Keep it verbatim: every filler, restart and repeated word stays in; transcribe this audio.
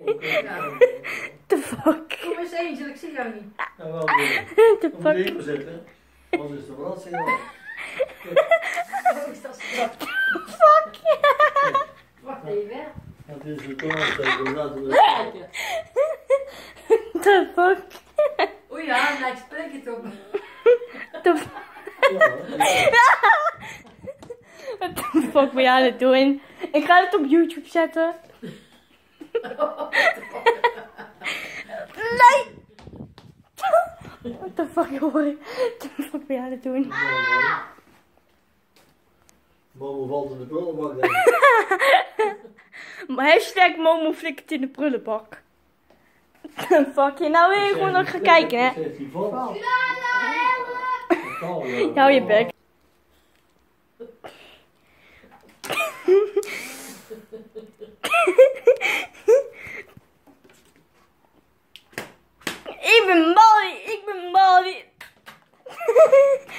The fuck? Kom eens Angel, ik zie jou niet. Ja, wel weer. The Dan moet je fuck? even zitten. Anders is de verrassing al. Oh, is dat straks? Fuck! Wacht even, hè. Het is een toonsteken, laten we het kijken. The fuck? Oei ja, nou, ik spreek het op. The fuck? What the fuck ben je aan het doen? Ik ga het op YouTube zetten. Nee! What the fuck, hoor? What the fuck ben je aan het doen? Momo valt in de prullenbak, denk ik. Hashtag Momo flikkert in de prullenbak. Fuck je, nou wil je gewoon nog gaan kijken, hè? Zegt hij valt. Hou je bek. Ik ben Molly, ik ben Molly.